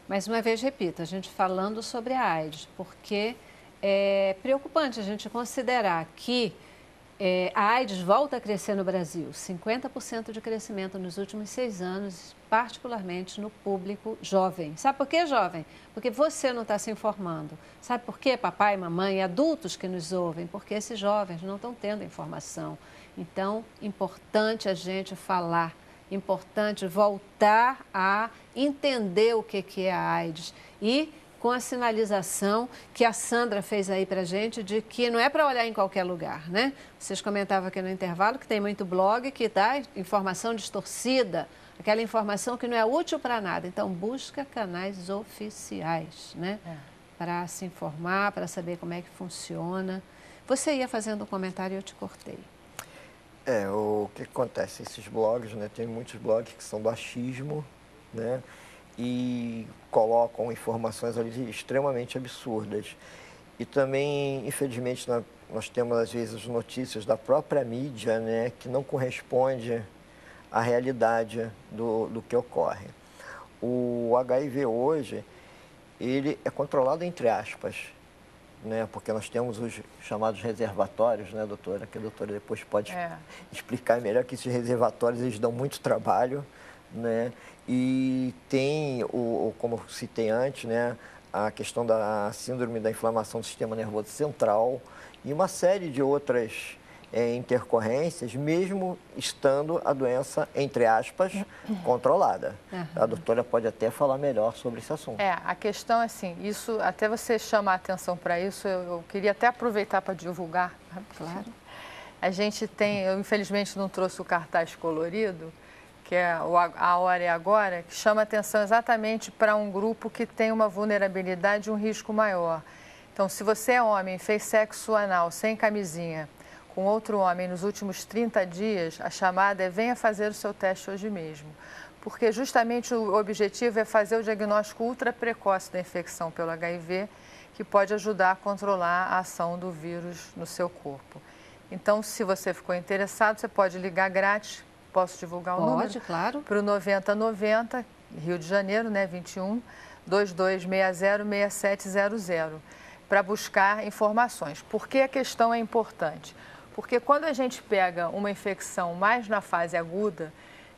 Mais uma vez, repito, a gente falando sobre a AIDS, porque é preocupante a gente considerar que a AIDS volta a crescer no Brasil, 50% de crescimento nos últimos 6 anos, particularmente no público jovem. Sabe por que jovem? Porque você não está se informando. Sabe por quê, papai, mamãe, adultos que nos ouvem? Porque esses jovens não estão tendo informação. Então, importante a gente falar, importante voltar a entender o que é a AIDS e com a sinalização que a Sandra fez aí para a gente de que não é para olhar em qualquer lugar, né? Vocês comentavam aqui no intervalo que tem muito blog que dá informação distorcida, aquela informação que não é útil para nada. Então, busca canais oficiais, né? Para se informar, para saber como é que funciona. Você ia fazendo um comentário e eu te cortei. O que acontece? Esses blogs, né? Tem muitos blogs que são do achismo, né? E colocam informações ali extremamente absurdas. E também, infelizmente, nós temos às vezes notícias da própria mídia, né, que não corresponde à realidade do que ocorre. O HIV hoje, ele é controlado entre aspas, né, porque nós temos os chamados reservatórios, né, doutora, que a doutora depois pode explicar melhor, que esses reservatórios eles dão muito trabalho, né? E tem, como citei antes, né, a questão da síndrome da inflamação do sistema nervoso central e uma série de outras intercorrências, mesmo estando a doença, entre aspas, controlada. A doutora pode até falar melhor sobre esse assunto. A questão é assim, isso, até você chamar a atenção para isso, eu queria até aproveitar para divulgar. Claro. A gente tem, eu infelizmente não trouxe o cartaz colorido, que é A Hora é Agora, que chama atenção exatamente para um grupo que tem uma vulnerabilidade e um risco maior. Então, se você é homem, fez sexo anal sem camisinha com outro homem nos últimos 30 dias, a chamada é venha fazer o seu teste hoje mesmo. Porque justamente o objetivo é fazer o diagnóstico ultra precoce da infecção pelo HIV, que pode ajudar a controlar a ação do vírus no seu corpo. Então, se você ficou interessado, você pode ligar grátis. Posso divulgar o número? Pode, claro. Para o 9090, Rio de Janeiro, né, 21 2260 6700, para buscar informações. Por que a questão é importante? Porque quando a gente pega uma infecção mais na fase aguda,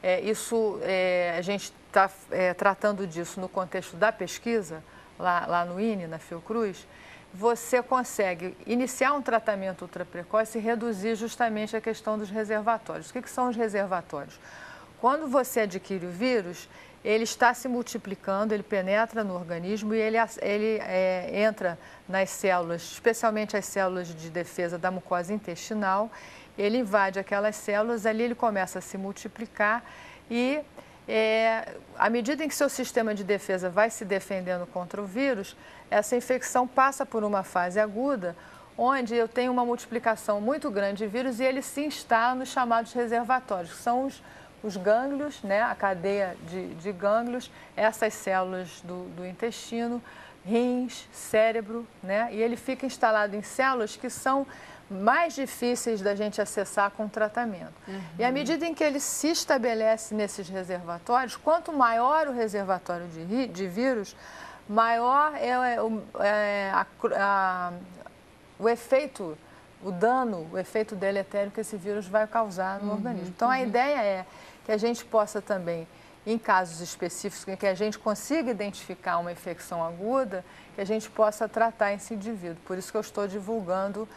a gente está tratando disso no contexto da pesquisa, lá no INE, na Fiocruz, você consegue iniciar um tratamento ultraprecoce e reduzir justamente a questão dos reservatórios. O que são os reservatórios? Quando você adquire o vírus, ele está se multiplicando, ele penetra no organismo e ele entra nas células, especialmente as células de defesa da mucosa intestinal, ele invade aquelas células, ali ele começa a se multiplicar e à medida em que seu sistema de defesa vai se defendendo contra o vírus, essa infecção passa por uma fase aguda, onde eu tenho uma multiplicação muito grande de vírus e ele se instala nos chamados reservatórios, que são os gânglios, né, a cadeia de gânglios, essas células do intestino, rins, cérebro, né, e ele fica instalado em células que são mais difíceis da gente acessar com o tratamento. E à medida em que ele se estabelece nesses reservatórios, quanto maior o reservatório de vírus, maior é o efeito, o dano, o efeito deletério que esse vírus vai causar no organismo. Então, a ideia é que a gente possa também, em casos específicos em que a gente consiga identificar uma infecção aguda, que a gente possa tratar esse indivíduo. Por isso que eu estou divulgando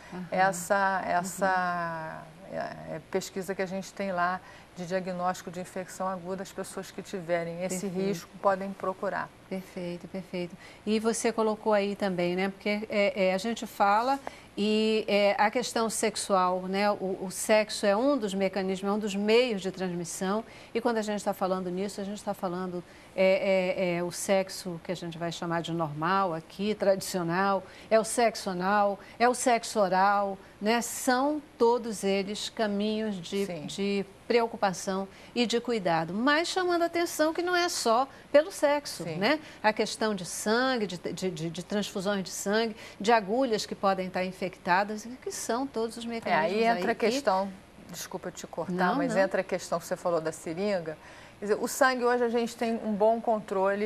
essa pesquisa que a gente tem lá de diagnóstico de infecção aguda. As pessoas que tiverem esse risco podem procurar. Perfeito, perfeito. E você colocou aí também, né? Porque a gente fala e a questão sexual, né? O sexo é um dos mecanismos, é um dos meios de transmissão. E quando a gente está falando nisso, a gente está falando o sexo que a gente vai chamar de normal aqui, tradicional, é o sexo anal, é o sexo oral, né? São todos eles caminhos de preocupação e de cuidado, mas chamando a atenção que não é só pelo sexo, né? A questão de sangue, de transfusões de sangue, de agulhas que podem estar infectadas, que são todos os mecanismos aí entra a questão, desculpa te cortar, entra a questão que você falou da seringa. Quer dizer, o sangue hoje a gente tem um bom controle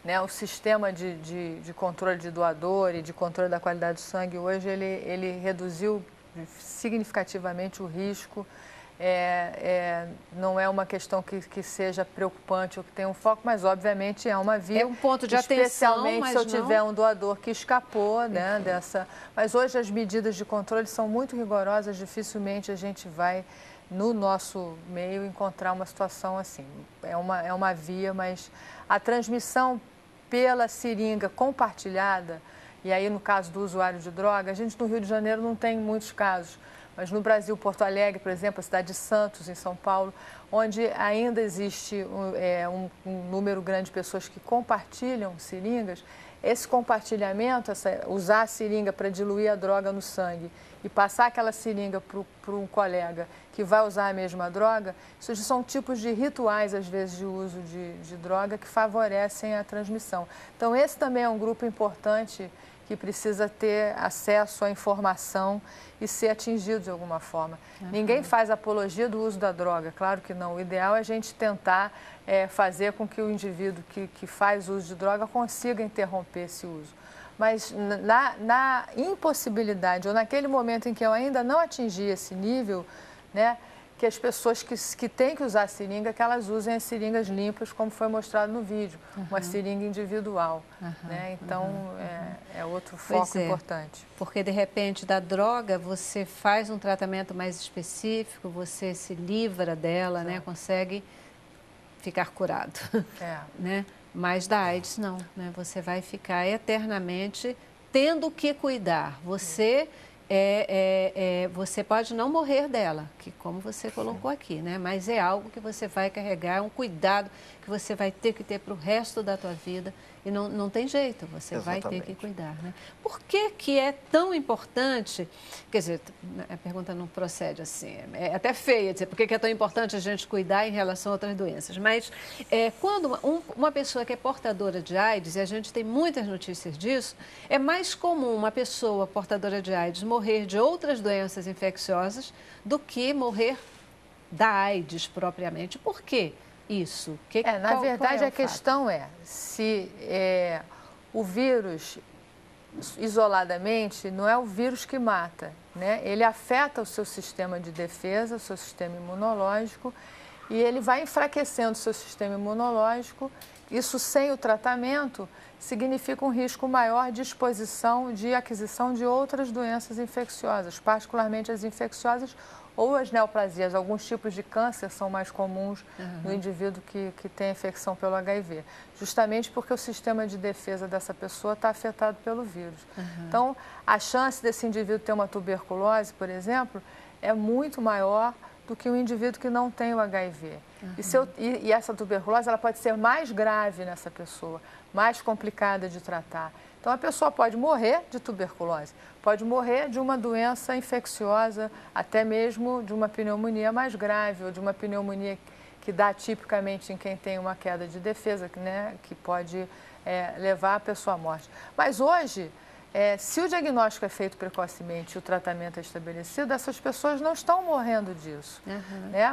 né, o sistema de controle de doador e de controle da qualidade do sangue hoje, ele reduziu significativamente o risco. Não é uma questão que seja preocupante ou que tenha um foco, mas obviamente é uma via. É um ponto de especialmente atenção, se eu tiver um doador que escapou, né, dessa. Mas hoje as medidas de controle são muito rigorosas, dificilmente a gente vai, no nosso meio, encontrar uma situação assim. É uma via, mas a transmissão pela seringa compartilhada, e aí no caso do usuário de droga, a gente no Rio de Janeiro não tem muitos casos, mas no Brasil, Porto Alegre, por exemplo, a cidade de Santos, em São Paulo, onde ainda existe um número grande de pessoas que compartilham seringas, esse compartilhamento, usar a seringa para diluir a droga no sangue e passar aquela seringa para um colega que vai usar a mesma droga, isso são tipos de rituais, às vezes, de uso de droga que favorecem a transmissão. Então, esse também é um grupo importante que precisa ter acesso à informação e ser atingido de alguma forma. Ninguém faz apologia do uso da droga, claro que não. O ideal é a gente tentar fazer com que o indivíduo que faz uso de droga consiga interromper esse uso. Mas na impossibilidade, ou naquele momento em que eu ainda não atingi esse nível, né, que as pessoas que têm que usar a seringa, que elas usem as seringas limpas, como foi mostrado no vídeo, uma seringa individual. Né? Então, é outro foco importante. Porque, de repente, da droga, você faz um tratamento mais específico, você se livra dela, né? Consegue ficar curado. Né? Mas da AIDS, não. Né? Você vai ficar eternamente tendo que cuidar. Você pode não morrer dela, que como você colocou aqui, né? Mas é algo que você vai carregar, um cuidado que você vai ter que ter para o resto da tua vida e não tem jeito, você vai ter que cuidar, né? Por que é tão importante, quer dizer, a pergunta não procede assim, é até feia dizer por que é tão importante a gente cuidar em relação a outras doenças, mas quando uma pessoa que é portadora de AIDS, e a gente tem muitas notícias disso, é mais comum uma pessoa portadora de AIDS morrer de outras doenças infecciosas do que morrer da AIDS propriamente. Por quê? Isso. Na verdade, a questão é se o vírus, isoladamente, não é o vírus que mata, né? Ele afeta o seu sistema de defesa, o seu sistema imunológico, e ele vai enfraquecendo o seu sistema imunológico. Isso, sem o tratamento, significa um risco maior de exposição, de aquisição de outras doenças infecciosas, particularmente as infecciosas ou as neoplasias. Alguns tipos de câncer são mais comuns no indivíduo que tem infecção pelo HIV, justamente porque o sistema de defesa dessa pessoa está afetado pelo vírus. Então, a chance desse indivíduo ter uma tuberculose, por exemplo, é muito maior do que um indivíduo que não tem o HIV. E essa tuberculose ela pode ser mais grave nessa pessoa, mais complicada de tratar. Então, a pessoa pode morrer de tuberculose, pode morrer de uma doença infecciosa, até mesmo de uma pneumonia mais grave, ou de uma pneumonia que dá tipicamente em quem tem uma queda de defesa, né, que pode levar a pessoa à morte. Mas hoje, se o diagnóstico é feito precocemente e o tratamento é estabelecido, essas pessoas não estão morrendo disso. Né?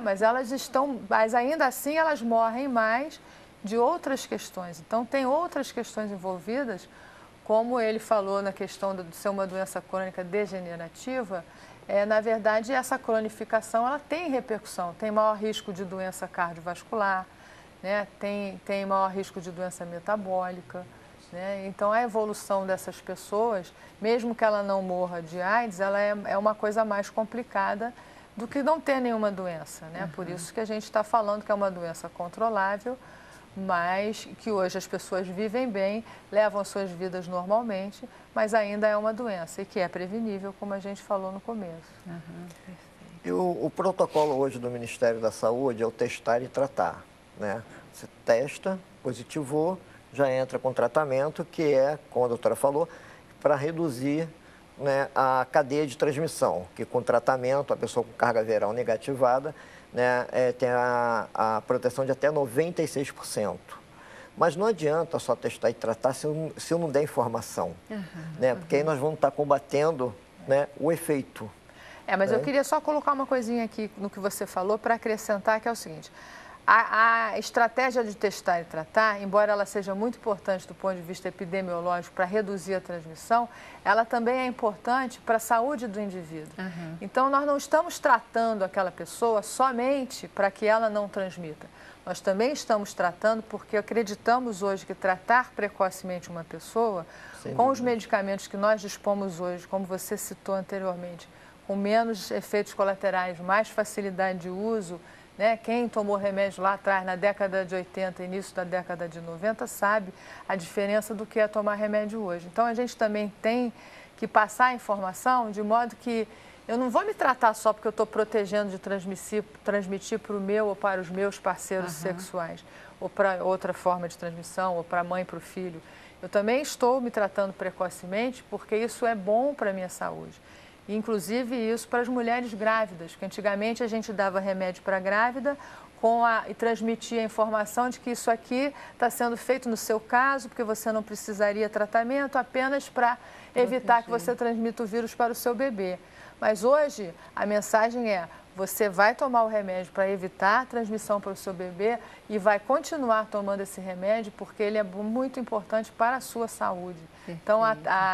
Mas ainda assim elas morrem mais de outras questões. Então, tem outras questões envolvidas, como ele falou na questão de ser uma doença crônica degenerativa. Na verdade, essa cronificação ela tem repercussão, tem maior risco de doença cardiovascular, né? tem maior risco de doença metabólica. Né? Então, a evolução dessas pessoas, mesmo que ela não morra de AIDS, ela é uma coisa mais complicada do que não ter nenhuma doença. Né? Por isso que a gente está falando que é uma doença controlável, mas que hoje as pessoas vivem bem, levam suas vidas normalmente, mas ainda é uma doença e que é prevenível, como a gente falou no começo. E o protocolo hoje do Ministério da Saúde é o testar e tratar. Né? Você testa, positivou, já entra com tratamento, que é, como a doutora falou, para reduzir, né, a cadeia de transmissão, que com tratamento, a pessoa com carga viral negativada, né, tem a proteção de até 96%. Mas não adianta só testar e tratar se eu não der informação, né? Porque aí nós vamos estar combatendo, né, o efeito. Mas eu queria só colocar uma coisinha aqui no que você falou para acrescentar, que é o seguinte: A estratégia de testar e tratar, embora ela seja muito importante do ponto de vista epidemiológico para reduzir a transmissão, ela também é importante para a saúde do indivíduo. Uhum. Então, nós não estamos tratando aquela pessoa somente para que ela não transmita. Nós também estamos tratando porque acreditamos hoje que tratar precocemente uma pessoa, com os medicamentos que nós dispomos hoje, como você citou anteriormente, com menos efeitos colaterais, mais facilidade de uso, né? Quem tomou remédio lá atrás, na década de 80, início da década de 90, sabe a diferença do que é tomar remédio hoje. Então, a gente também tem que passar a informação de modo que eu não vou me tratar só porque eu estou protegendo de transmitir para o meu ou para os meus parceiros sexuais, ou para outra forma de transmissão, ou para a mãe, para o filho. Eu também estou me tratando precocemente porque isso é bom para a minha saúde. Inclusive isso para as mulheres grávidas, porque antigamente a gente dava remédio para a grávida e transmitia a informação de que isso aqui está sendo feito no seu caso, porque você não precisaria tratamento, apenas para evitar que você transmita o vírus para o seu bebê. Mas hoje a mensagem é: você vai tomar o remédio para evitar a transmissão para o seu bebê e vai continuar tomando esse remédio porque ele é muito importante para a sua saúde. Perfeito. Então,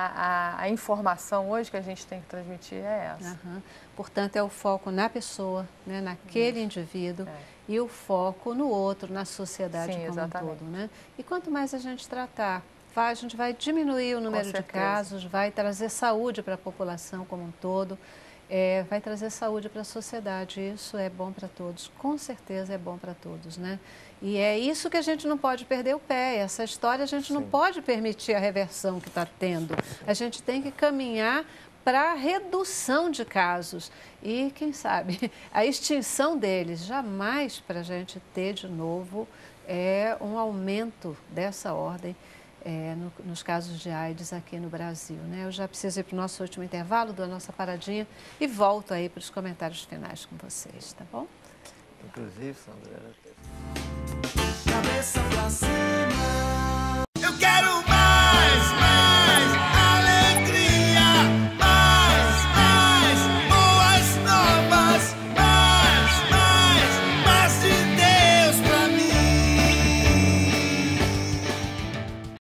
a informação hoje que a gente tem que transmitir é essa. Uhum. Portanto, é o foco na pessoa, né, naquele indivíduo, e o foco no outro, na sociedade como um todo. Né? E quanto mais a gente tratar, a gente vai diminuir o número de casos, vai trazer saúde para a população como um todo. Vai trazer saúde para a sociedade, isso é bom para todos, com certeza é bom para todos, né? E é isso que a gente não pode perder o pé, essa história a gente não pode permitir a reversão que está tendo, a gente tem que caminhar para a redução de casos e, quem sabe, a extinção deles, jamais para a gente ter de novo um aumento dessa ordem. Nos casos de AIDS aqui no Brasil, né? Eu já preciso ir para o nosso último intervalo, da nossa paradinha, e volto aí para os comentários finais com vocês, tá bom? Inclusive, Sandra...